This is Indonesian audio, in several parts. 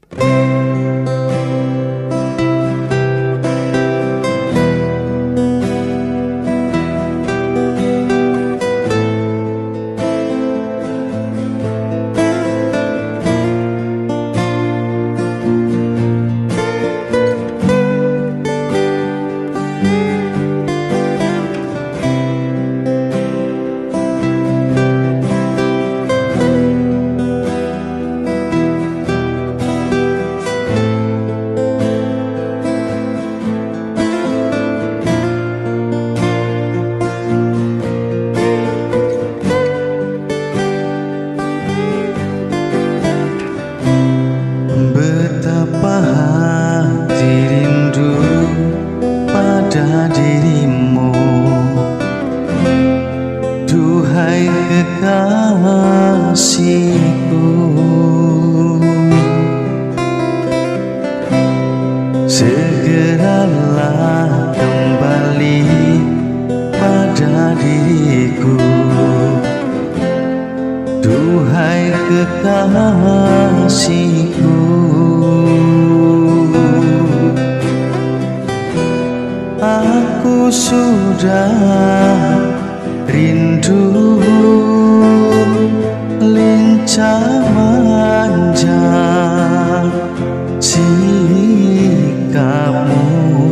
Betapa hati rindu pada dirimu, duhai kekasihku. Segeralah kembali pada diriku, duhai kekasihku. Aku sudah rindu lincah manja sikapmu.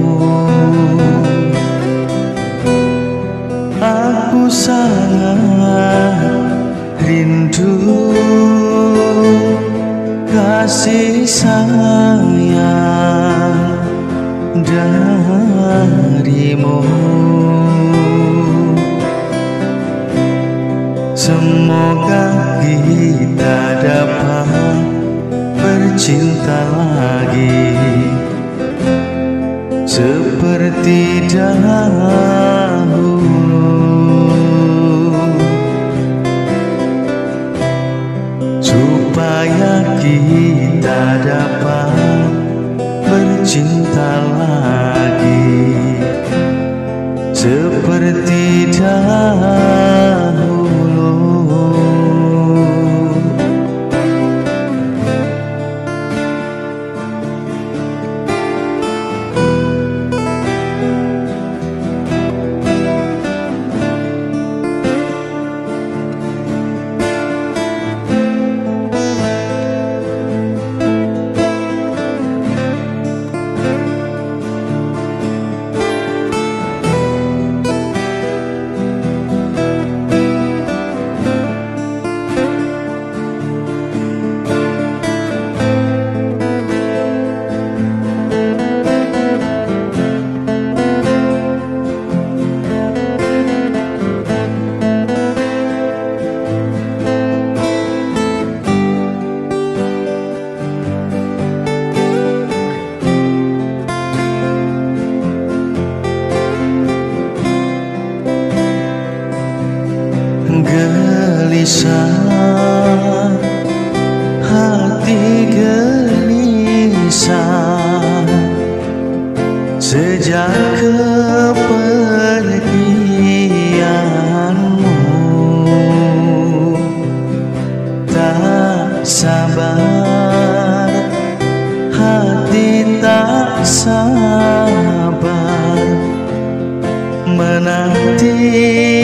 Aku sangat rindu kasih sayang darimu. Semoga kita dapat bercinta lagi seperti dahulu, supaya kita dapat bercinta lagi seperti dahulu. Gelisah, hati gelisah sejak kepergianmu. Tak sabar, hati tak sabar menanti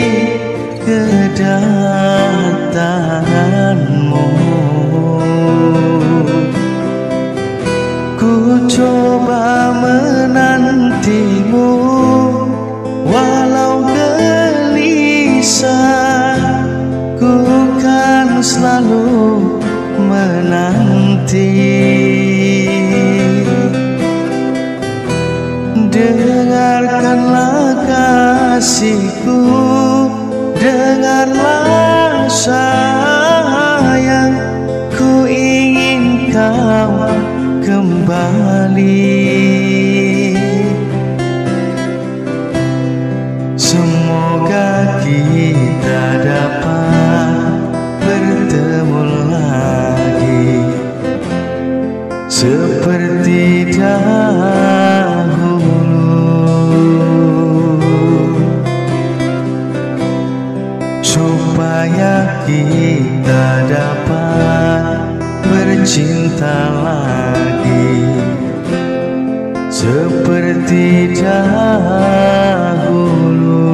kedatanganmu. Ku coba menantimu walau gelisah, ku kan selalu menanti. Dengarkanlah kasihku, dengarlah sayang, ku ingin kau kembali. Semoga kita dapat bertemu lagi seperti dahulu, supaya kita bercinta lagi seperti dahulu.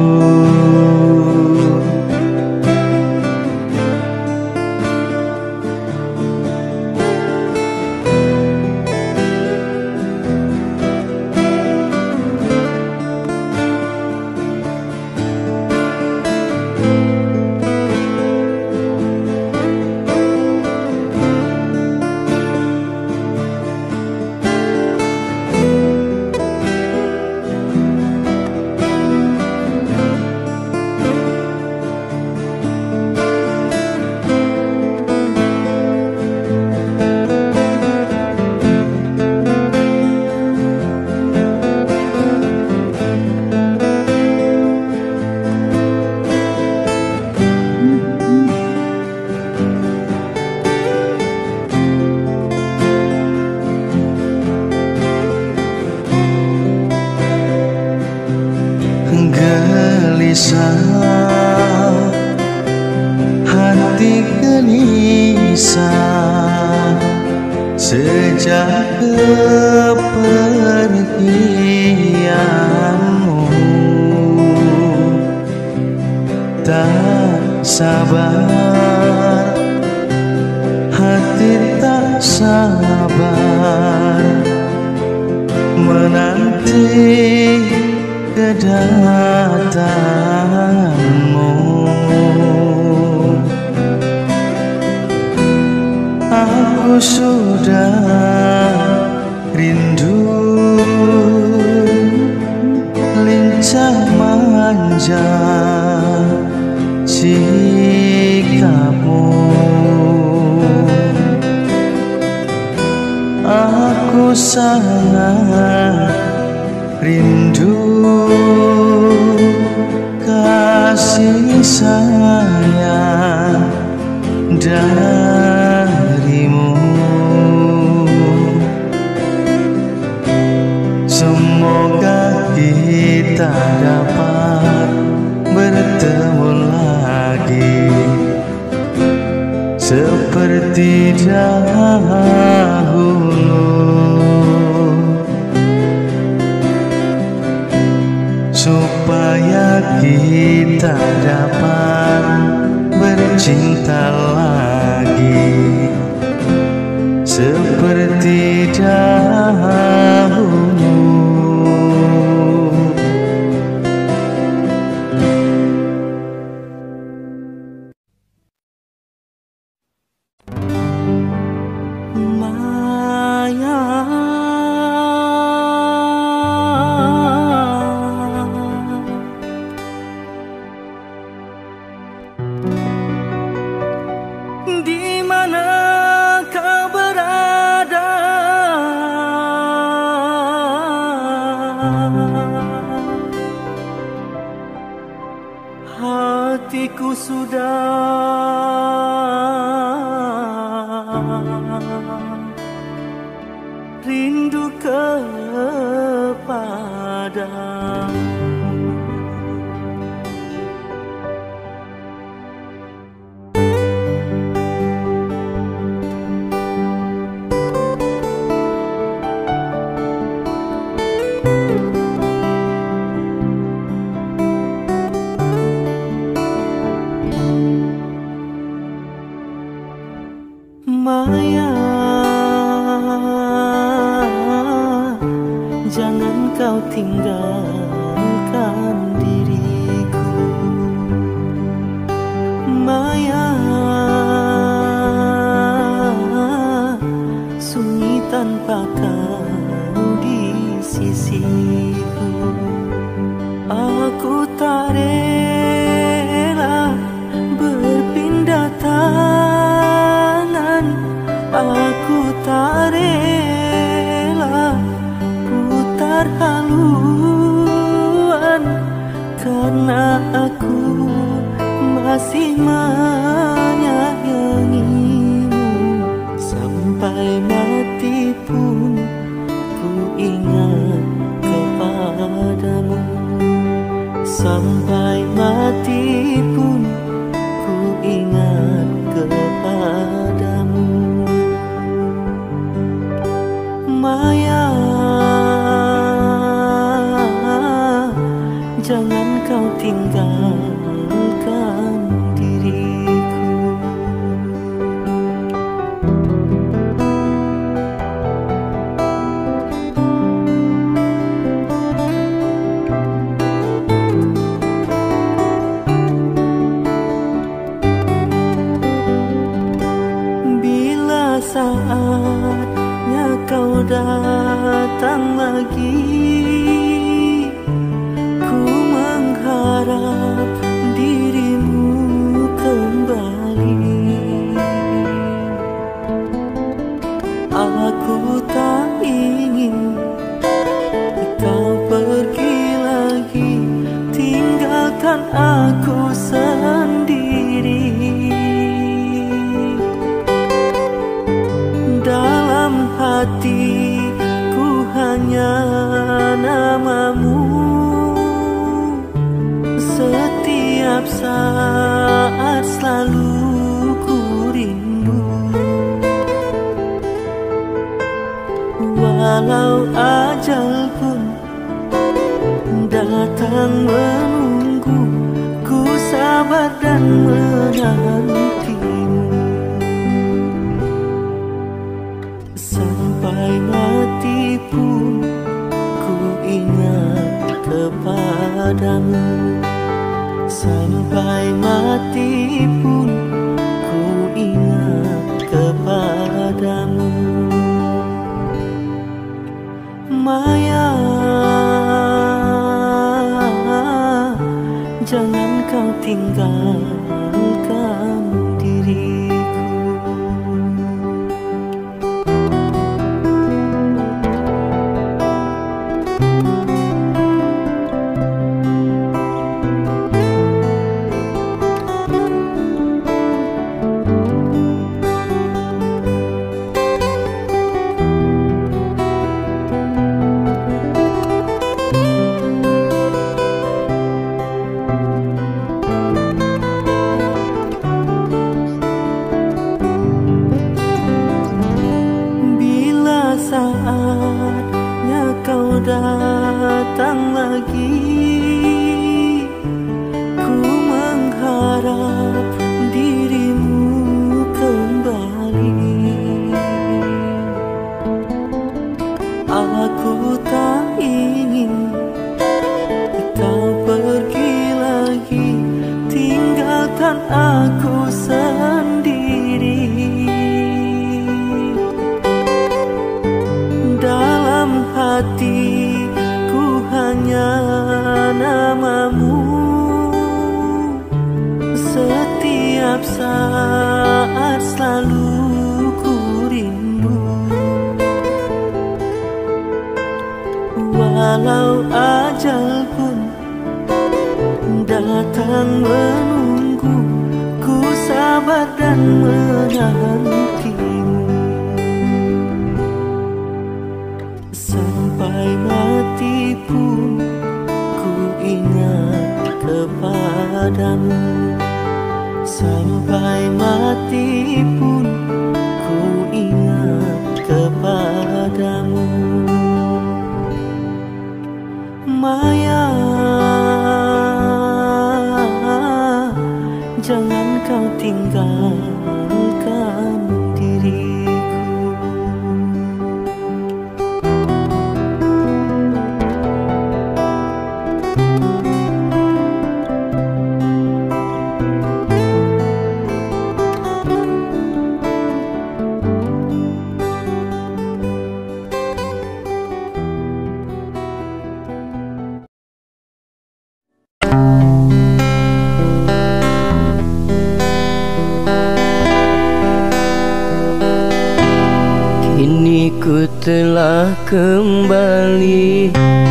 Gelisah, hati gelisah sejak kepergianmu. Tak sabar, hati tak sabar menanti kedatanganmu. Aku sudah rindu lincah manja sikapmu. Aku sangat rindu kasih sayang darimu. Semoga kita dapat bertemu lagi seperti dahulu, supaya kita dapat bercinta lagi seperti dahulu. Hatiku sudah rindu kepadamu. Maya, jangan kau tinggalkan diriku. Maya, sunyi tanpa kau di sisiku. Aku tak rela berpindah tangan, aku tak rela putar haluan, karena aku masih menyayangimu. Sampai mati pun ku ingat kepadamu. Sampai mati pun ku ingat kepadamu. saatnya kau datang lagi. Ku mengharap dirimu kembali. Aku tak ingin kau pergi lagi, tinggalkan aku sendiri. Dalam hatiku hanya namamu, setiap saat selalu ku rindu. Walau ajal pun datang menunggu, ku sabar dan menantimu. Sampai mati pun ku ingat kepadamu. Sampai mati pun ku ingat kepadamu. Maya, jangan kau tinggalkan diriku. Saatnya kau datang lagi, ku mengharap dirimu kembali. Aku tak ingin kau pergi lagi, tinggalkan aku sendiri. Dalam hatiku hanya namamu, setiap saat selalu ku rindu. Walau ajal pun datang menunggu, ku sabar dan menantimu. Sampai mati pun ku ingat kepadamu. Sampai mati pun ku ingat kepadamu. Maya, jangan kau tinggalkan diriku. Ku telah kembali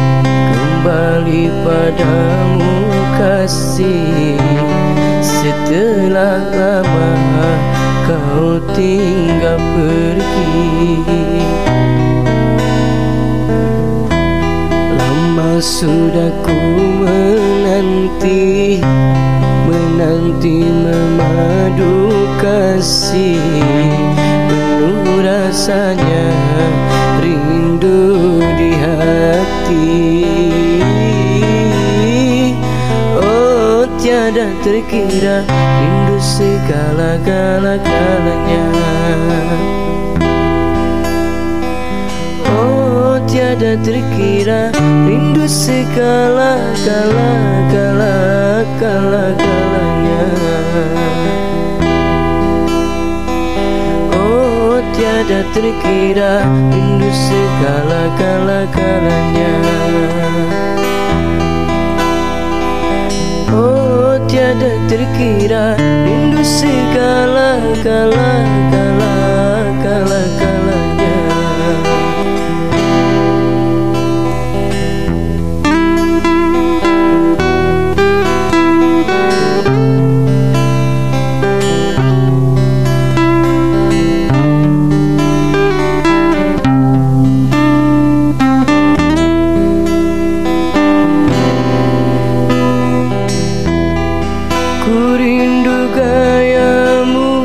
padamu kasih. Setelah lama kau tinggal pergi, lama sudah ku menanti memadu kasih. Penuh rasanya rindu di hati. Oh, tiada terkira rindu segala-galanya. Oh, tiada terkira rindu segala-galanya. tiada terkira, rindu segala-galanya. Oh tiada terkira, rindu segala-galanya. Ku rindu gayamu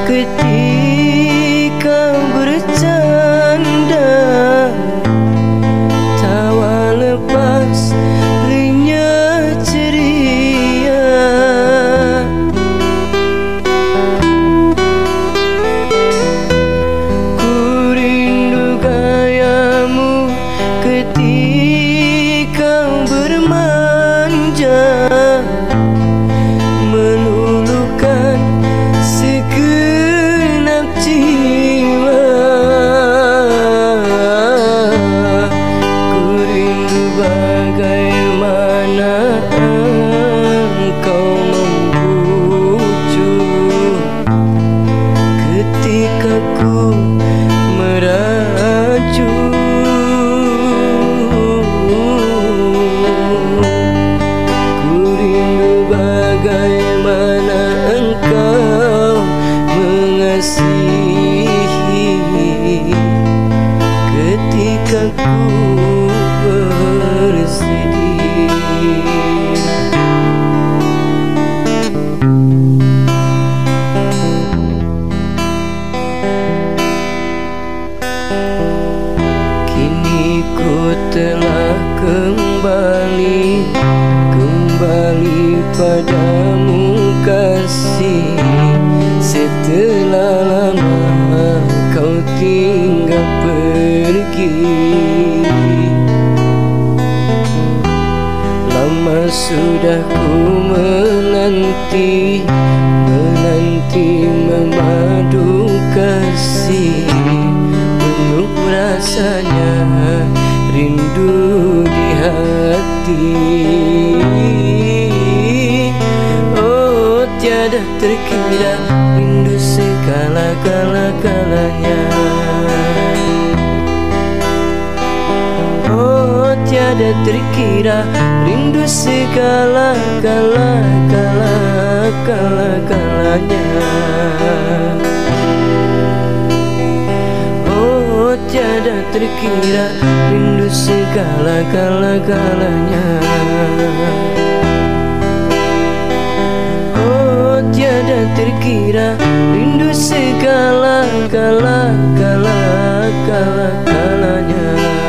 ketika bercanda, tawa lepas rinya ceria. Ku rindu gayamu ketika bermanja, meluluhkan segenap jiwa. Ku rindu bagaimana engkau membujuk ketika ku merajuk. Ku rindu bagaimana engkau mengasihi ketika ku bersedih. Kini ku telah kembali padamu kasih, setelah lama kau tinggal pergi. Lama sudah ku menanti memadu kasih, penuh rasanya rindu di hati. Oh tiada terkira, rindu segala-galanya. Oh tiada terkira, rindu segala-galanya. Oh tiada terkira, rindu segala-galanya. Oh tiada terkira, rindu segala-galanya.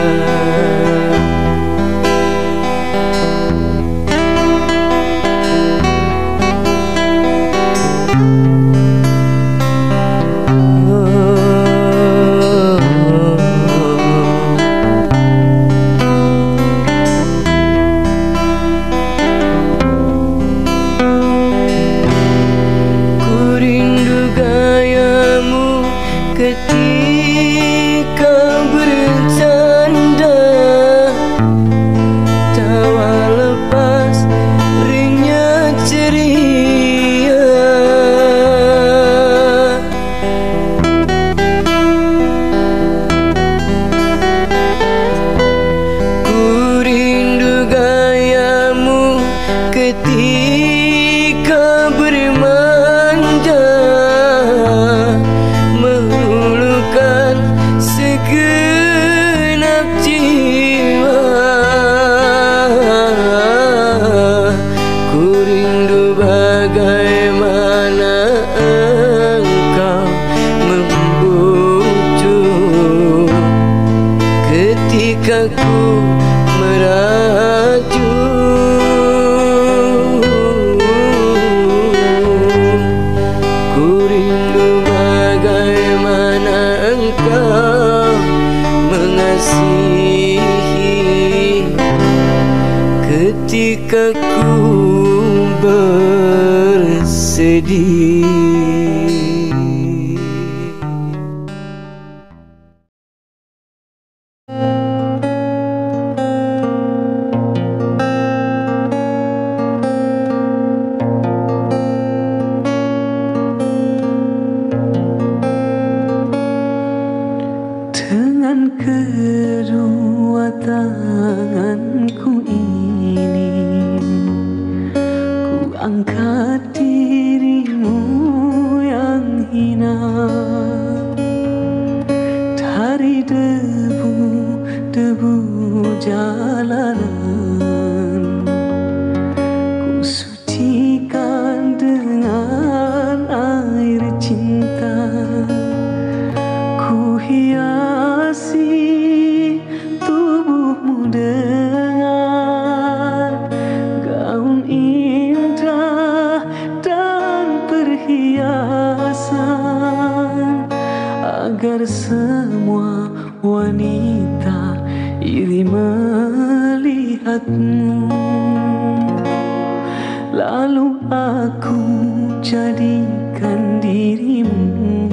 Ketika bercanda, tawa lepas rinya ceria. Ku rindu gayamu ketika bermanja, segenap jiwa. Ku rindu bagaimana engkau membujuk ketika ku merajuk. Ku rindu bagaimana engkau mengasihi ketika ku bersedih. kedua tanganku ini ku angkat dirimu yang hina dari debu-debu jalanan. Ku sucikan dengan air cinta, ku hiasi tubuhmu dengan gaun indah dan perhiasan, agar semua wanita iri melihatmu. Lalu aku jadikan dirimu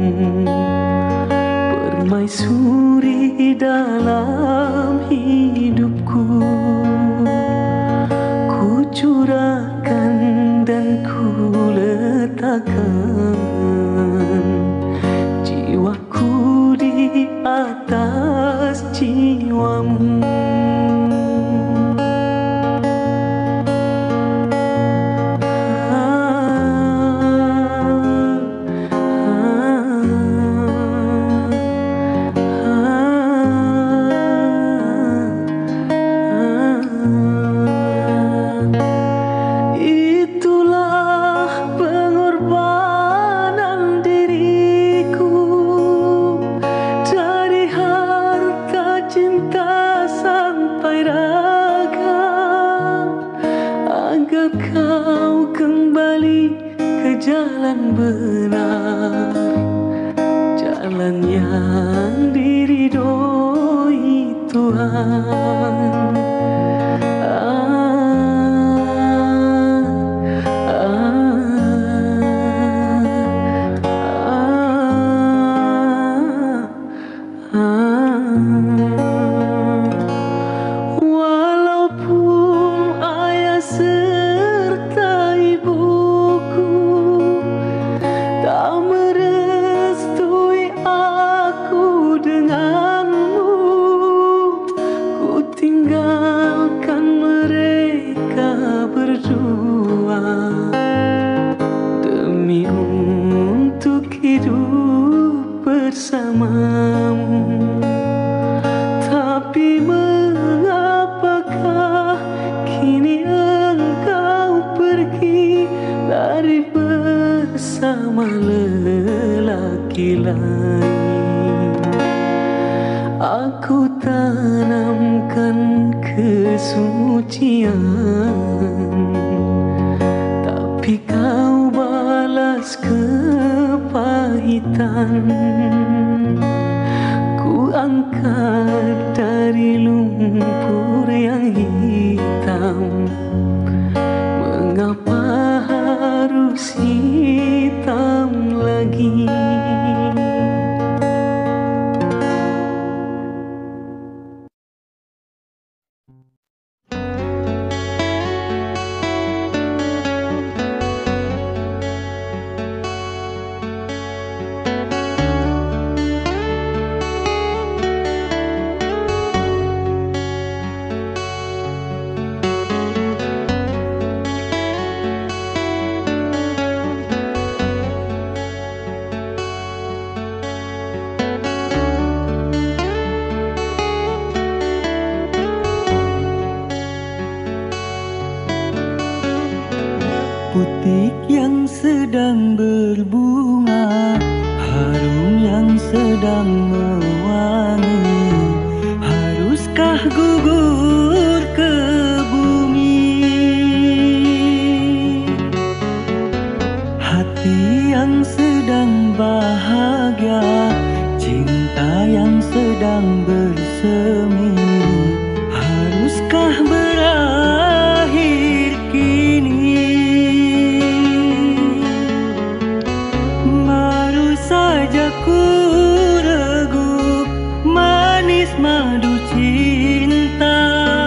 permaisuri dalam hidupku. Ku curahkan dan ku letakkan jiwaku di atas jiwamu. Kau kembali ke jalan benar, jalan yang diridhoi Tuhan. Walaupun ayah serta ibuku tak merestui aku denganmu, ku tinggalkan mereka berdua demi untuk hidup bersamamu. Tapi mengapakah kini engkau pergi lari bersama lelaki lain? Aku tanamkan kesucian, tapi kau balas kepahitan. Ku angkat dari lumpur yang hitam, mengapa harus hitam lagi? Putik yang sedang berbunga, harum yang sedang mewangi, haruskah gugur ke bumi? Hati yang sedang bahagia, cinta yang sedang bersemi, haruskah berakhir kini? Saja ku ragu manis madu cinta,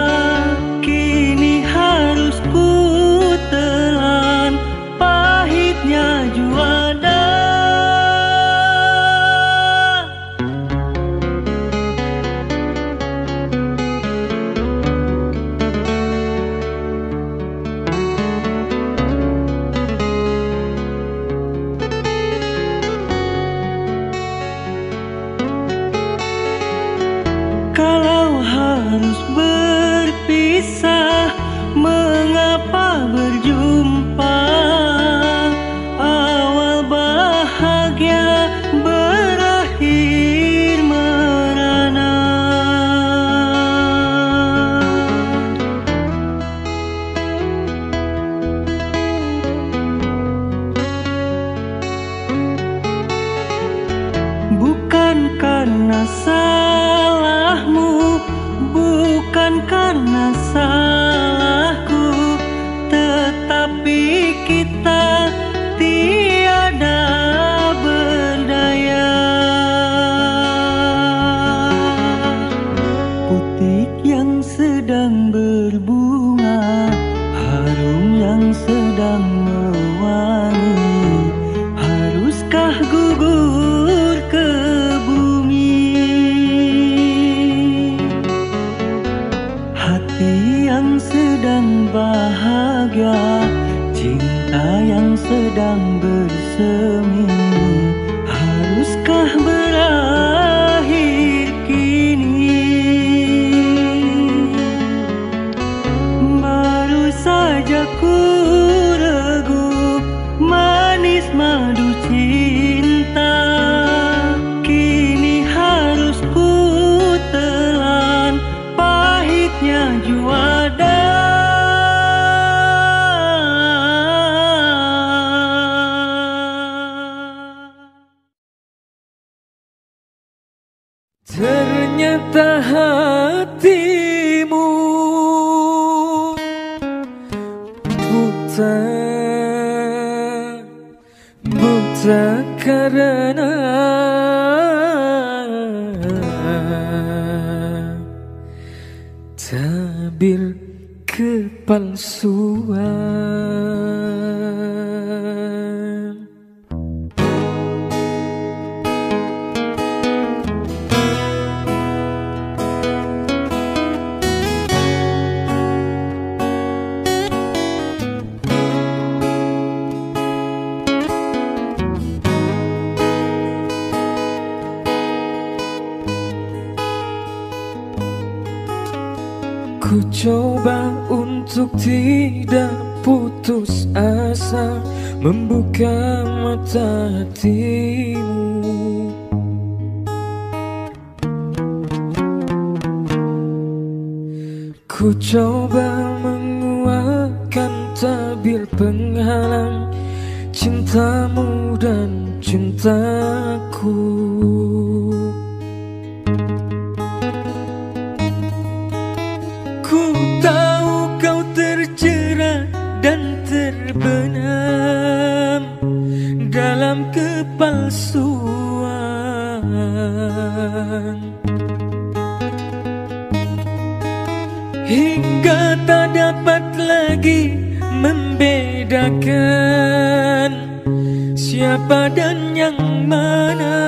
kini harus ku telan pahitnya juada. harus berpisah? Mengapa berjumpa? Awal bahagia berakhir merana. Bukan karena salahmu, bukan karena salahku, tetapi kita tiada berdaya. Putik yang sedang berbunga, harum yang sedang mewangi, haruskah gugur ke bumi? Hati yang sedang bahagia, cinta yang sedang bersemi, haruskah berakhir kini? Baru saja ku regup manis madu cinta, kini harus ku telan pahitnya juada. Ternyata hatimu buta, buta karena tabir kepalsuan. Ku coba untuk tidak putus asa, membuka mata hatimu. Ku coba menguatkan tabir penghalang cintamu dan cintaku. Ku tahu kau terjerat dan terbenam dalam kepalsuan, hingga tak dapat lagi membedakan siapa dan yang mana.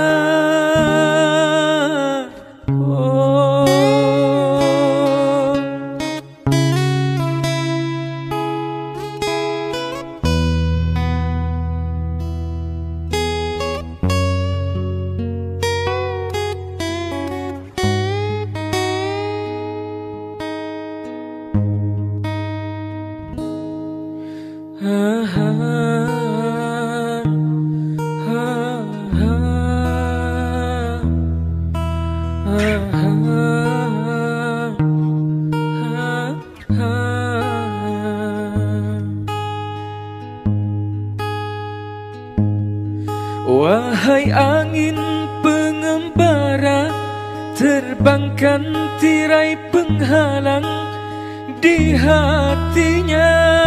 Wahai angin pengembara, terbangkan tirai penghalang di hatinya,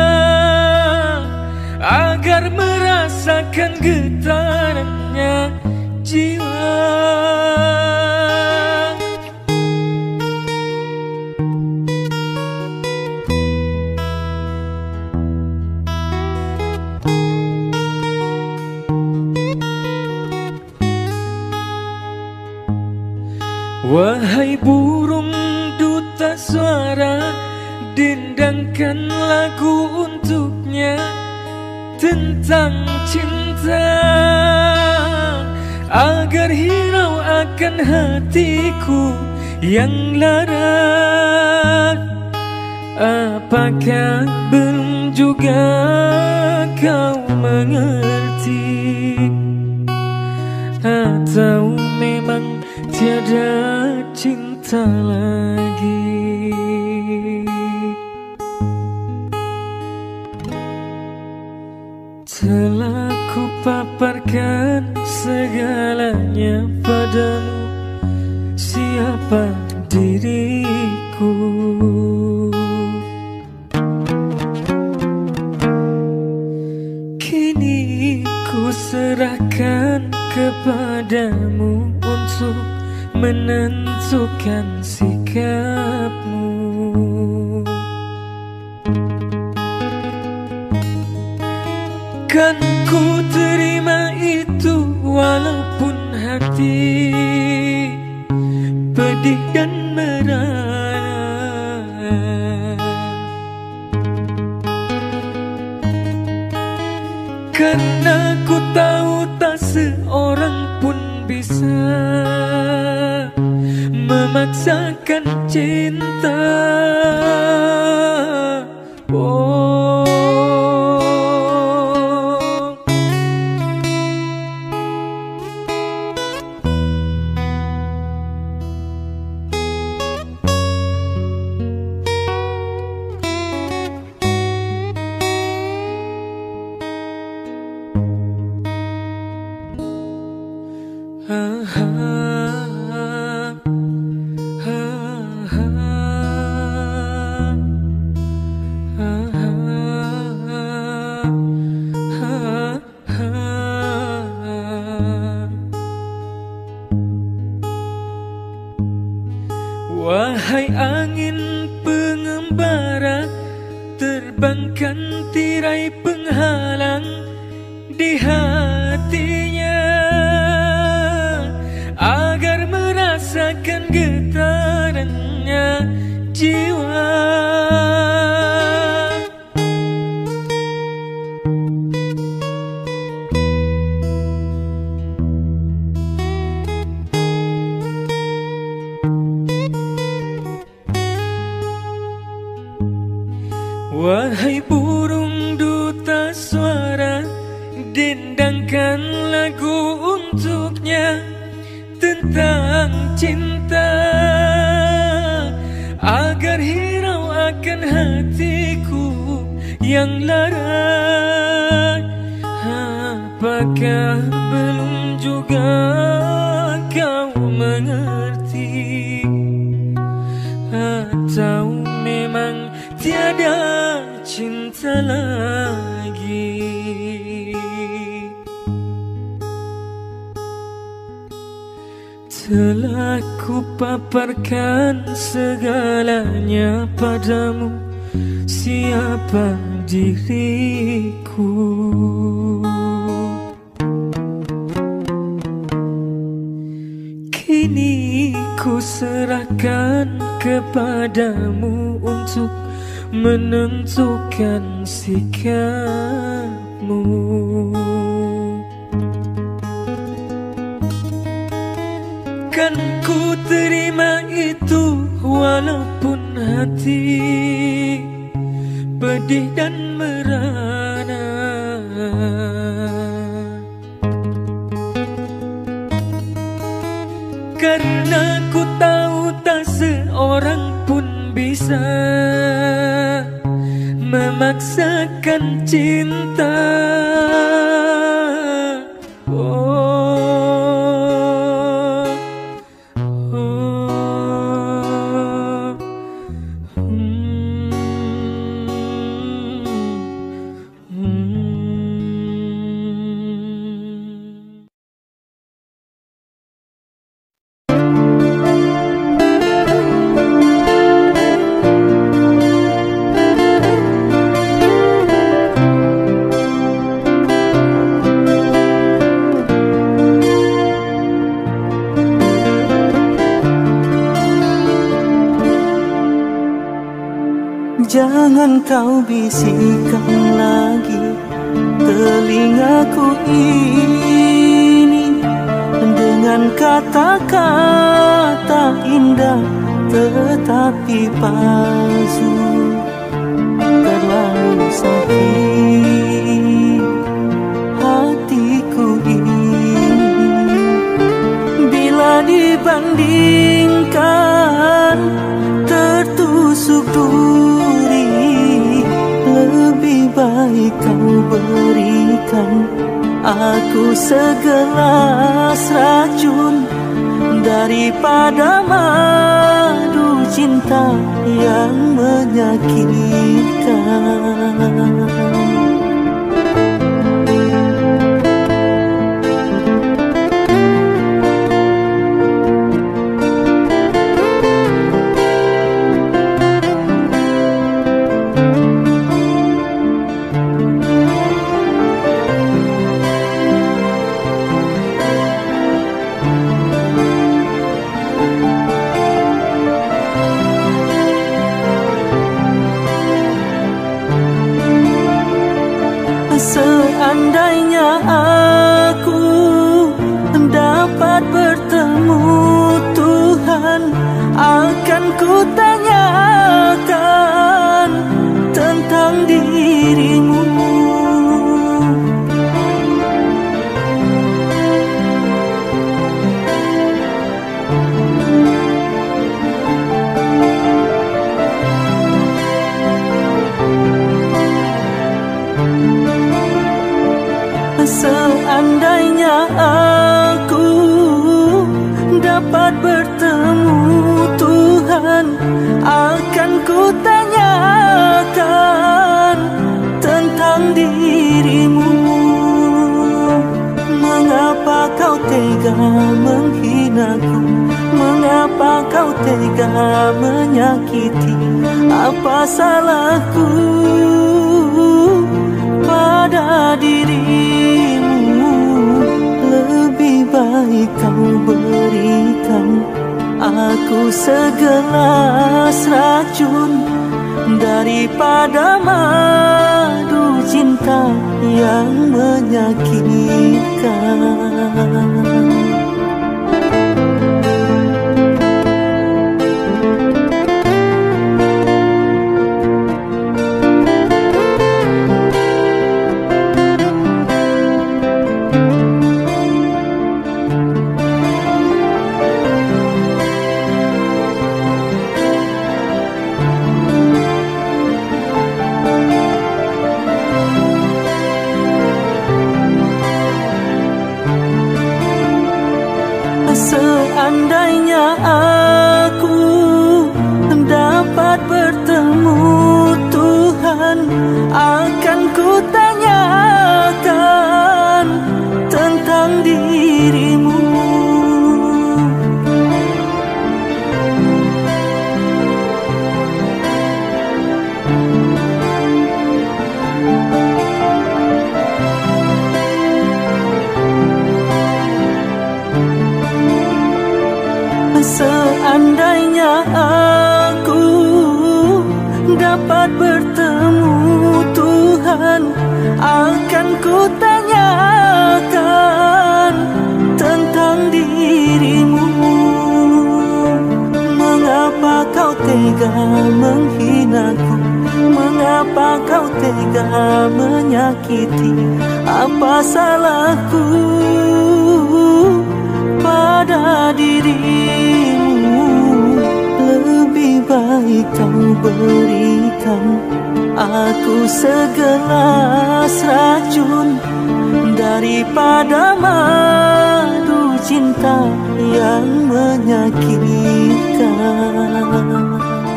agar merasakan getarannya jiwa. Wahai burung duta suara, dendangkan lagu untuknya tentang cinta, agar hirau akan hatiku yang lara. Apakah belum juga kau mengerti, atau memang tiada cinta lagi? Telah ku paparkan segalanya padamu, siapa diriku. Kini ku serahkan kepadamu untuk menentukan sikapmu. Kan ku terima itu walaupun hati pedih dan merana. Karena ku tahu tak seorang pun bisa memaksakan cinta. Wahai angin pengembara, terbangkan tirai penghalang di hatinya, agar merasakan getarannya jiwa. Wahai burung duta suara, dendangkan lagu untuknya tentang cinta, agar hirau akan hatiku yang lara. Apakah belum juga kau mengerti, atau memang tiada cinta lagi? Telah ku paparkan segalanya padamu, siapa diriku. Kini ku serahkan kepadamu untuk menentukan sikapmu. Kan ku terima itu walaupun hati pedih dan merana. Karena ku tahu tak seorang pun bisa memaksakan cinta. Jangan kau bisikkan lagi telingaku ini dengan dengan kata-kata indah tetapi palsu. Terlalu sakit hatiku ini bila dibandingkan tertusuk duri. Lebih baik kau berikan aku segelas racun daripada madu cinta yang menyakitkan. Seandainya aku dapat bertemu Tuhan, akan kutanyakan tentang dirimu. Seandainya aku dapat bertemu Tuhan, akan kutanyakan tentang dirimu. Mengapa kau tega menghinaku? Mengapa kau tega menyakiti? Apa salahku pada dirimu? Lebih baik kau berikan aku segelas racun daripada madu cinta yang menyakitkan. Seandainya aku dapat bertemu Tuhan, akan kutanyakan tentang dirimu. Seandainya aku dapat bertemu Tuhan, akan kutanyakan tentang dirimu. Mengapa kau tega menghinaku? Mengapa kau tega menyakiti? Apa salahku pada dirimu? Lebih baik kau berikan aku segelas racun daripada madu cinta yang menyakitkan.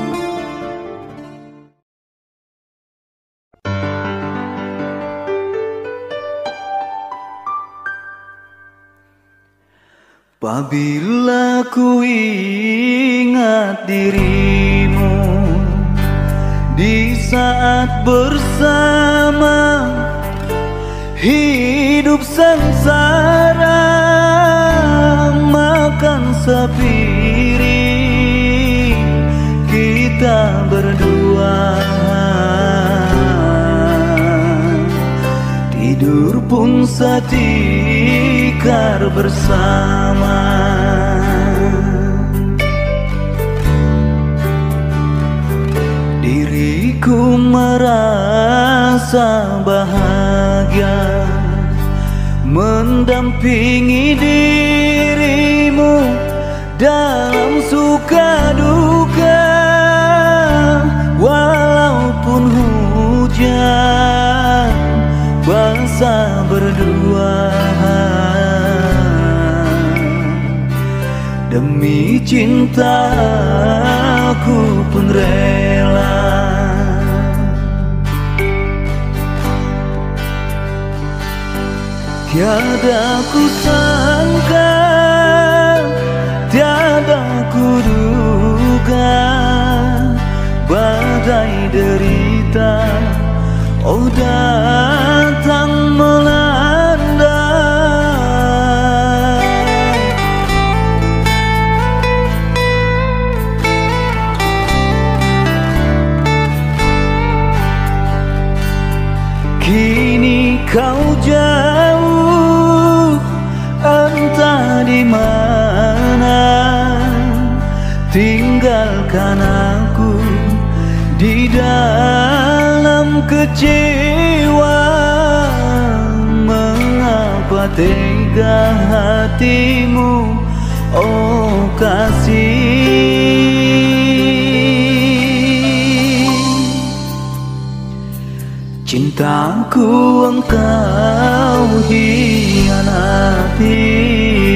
Apabila ku ingat dirimu di saat bersama, hidup sengsara makan sepiring kita berdua, tidur pun setikar tikar bersama. Diriku merasa bahagia mendampingi dirimu dalam suka duka, walaupun hujan basah berdua. Demi cintaku pun rela. Tiada ku sangka, tiada ku duga, badai derita oh datang melanda. Kini kau jauh, entah di mana, tinggalkan aku di dalam kecewa. Mengapa tega hatimu, oh kasih? Cintaku engkau hianati.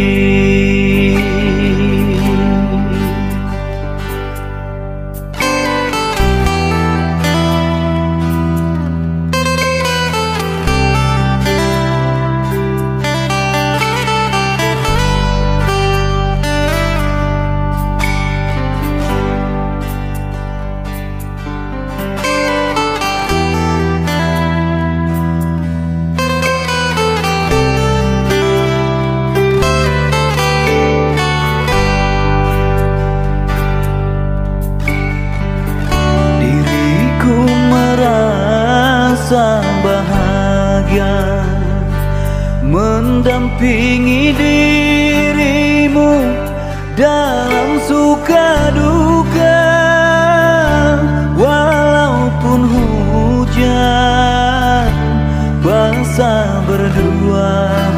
Bahagia mendampingi dirimu dalam suka duka, walaupun hujan basah berdua.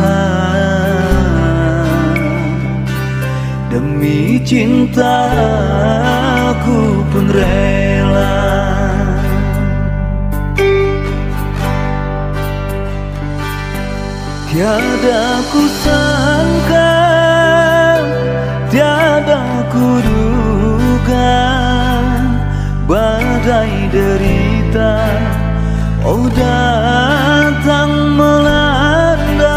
Demi cintaku pun rela. Tiada ku sangka, tiada ku duga, badai derita oh datang melanda.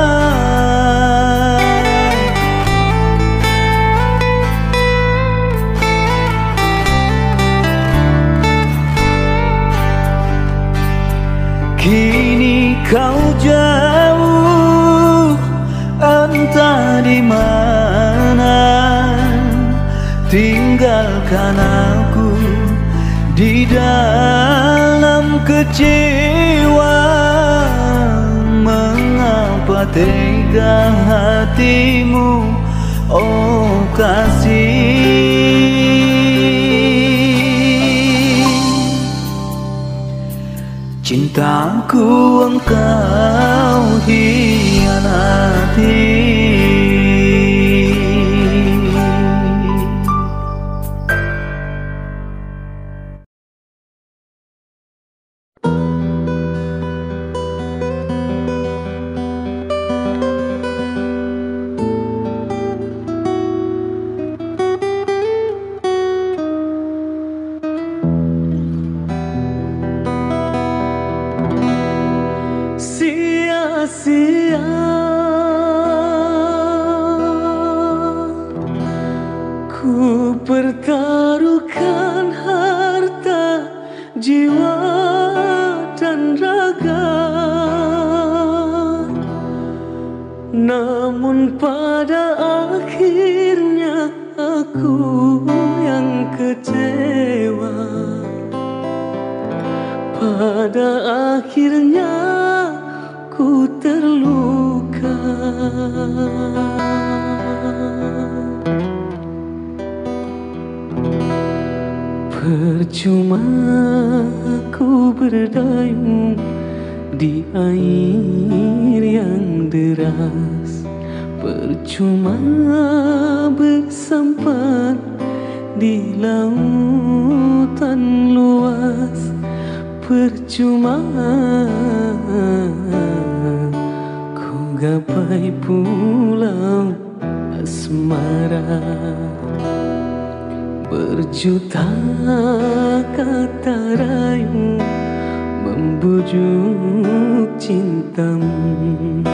Kini kau jauh, entah di mana, tinggalkan aku di dalam kecewa. Mengapa tega hatimu, oh kasih? Cintaku engkau hianati. Ku pertaruhkan harta, jiwa dan raga, namun pada akhirnya aku yang kecewa. Pada akhirnya ku terluka. Percuma ku berdayung di air yang deras, percuma bersampan di lautan luas, percuma ku gapai pulau asmara. Berjuta kata rayu membujuk cintamu,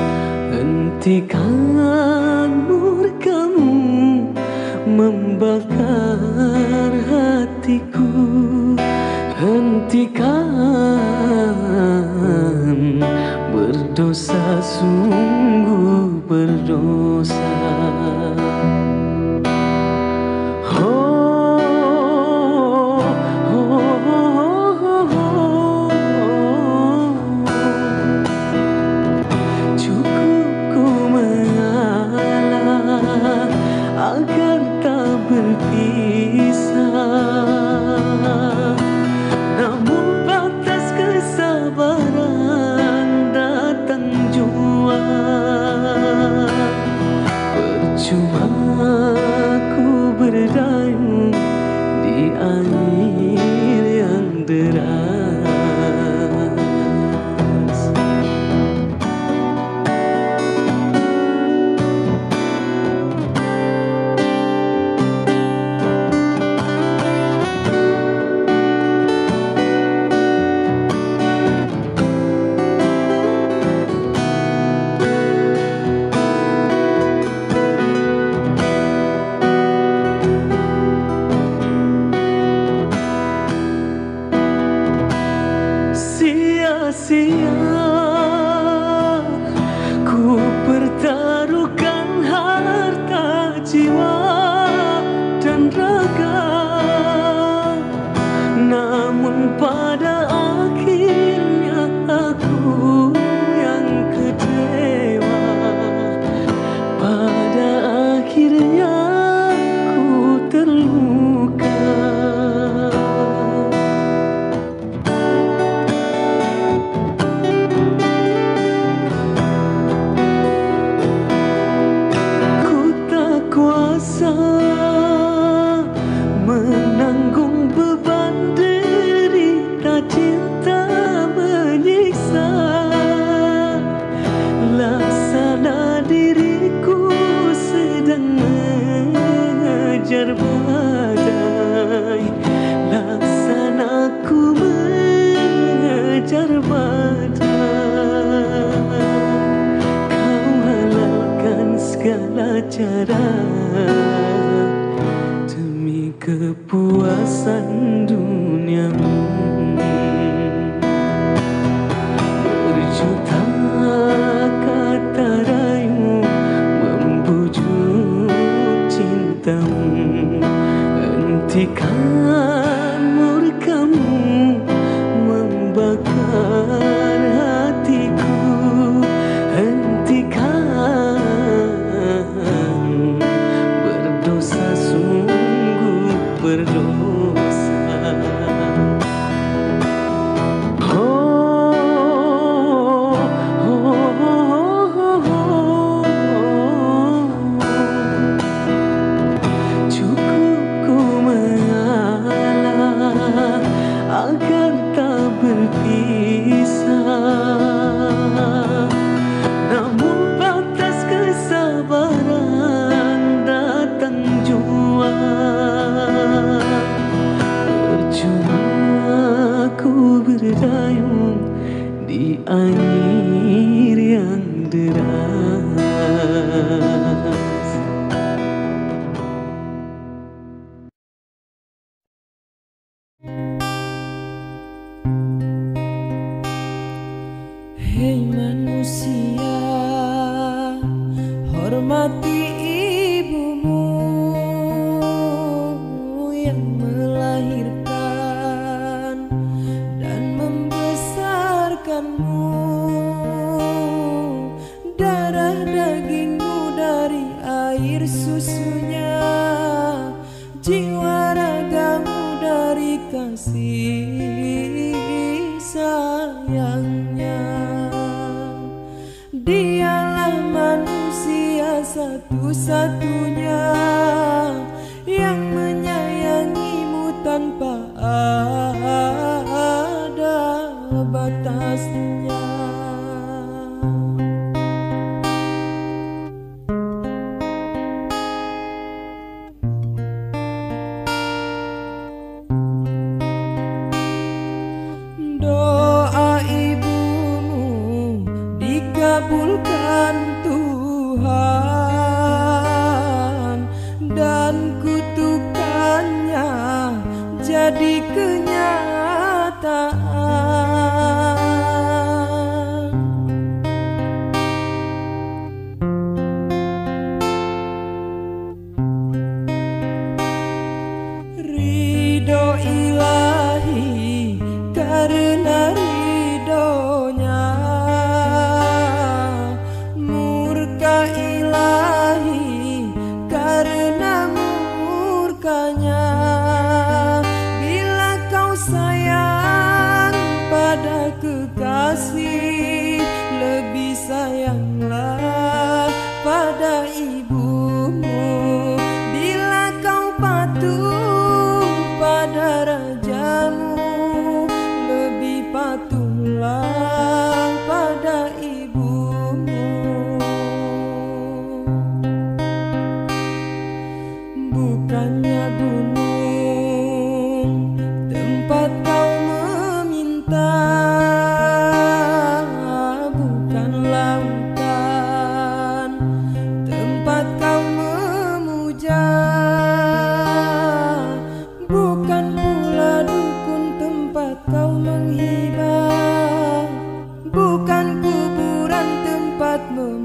hentikan murkamu membakar hatiku, hentikan berdosa sungguh berdosa. Agar tak berpisah, namun batas kesabaran datang jua. Percuma ku berdayung di air yang deras. Sia-sia ku pertaruhkan harta jiwa dan raga, namun pada akhirnya aku yang kecewa. Pada akhirnya ku terluka. Menanggung beban derita cinta menyiksa, laksana diriku sedang mengejar badai, laksana ku mengejar badai. Kau halalkan segala cara demi kepuasan duniamu. Berjuta kata rayu membujuk cintamu, hentikan murkamu membakar hatiku, hentikan berdosa sungguh berdosa. Cukup ku mengalah satu-satunya yang menyayangimu tanpa ada batasnya. Doa ibumu dikabulkan Tuhan dan kutukannya jadi kenyataan. Ridho ilahi karena ridhonya, murka ilahi karena murkanya. Bila kau sayang pada kekasih, lebih sayanglah pada ibumu. Bila kau patuh pada rajamu, lebih patuhlah pada ibumu. Bukannya gunung tempat kau meminta, bukan lautan tempat kau memuja, bukan pula dukun tempat kau menghibah, bukan kuburan tempat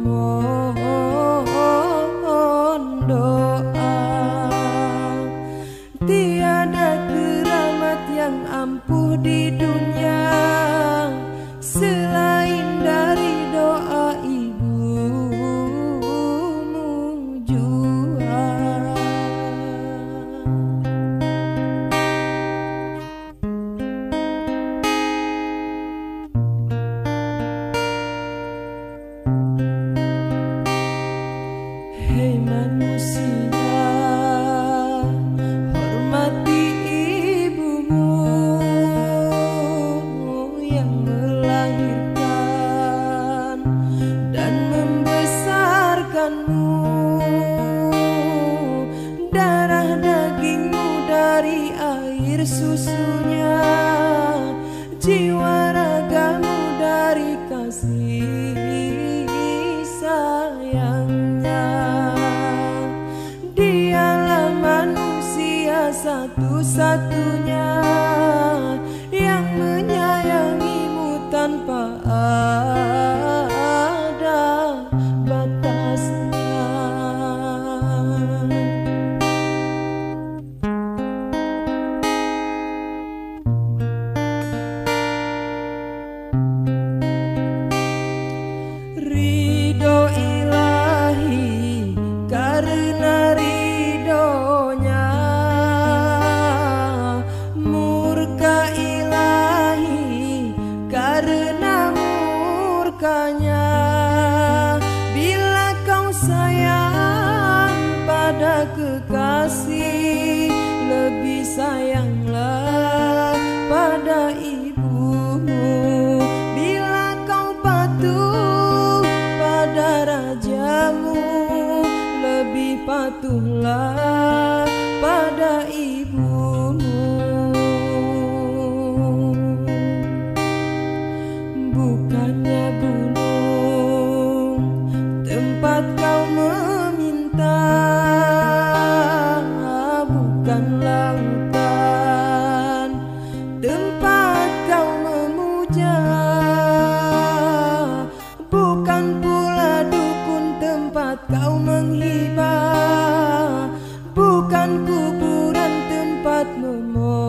memohon doa. Tiada keramat yang ampuh di dunia selain dari doa ibumu jua. Hei manusia, hormati ibumu yang melahirkan dan membesarkanmu. Darah dagingmu dari air susunya, jiwa ragamu dari kasih sayangnya. Dialah manusia satu-satunya yang menyayangimu tanpa ada batasnya. Ridho ilahi karena ridhonya, murka ilahi karena murkanya. Bila kau sayang pada kekasih, lebih sayanglah pada ibumu. Bila kau patuh pada rajamu, lebih patuhlah pada ibumu. Bukannya gunung tempat kau meminta, bukan lautan tempat kau memuja, bukan pula dukun tempat kau menghibah, bukan kuburan tempat memohon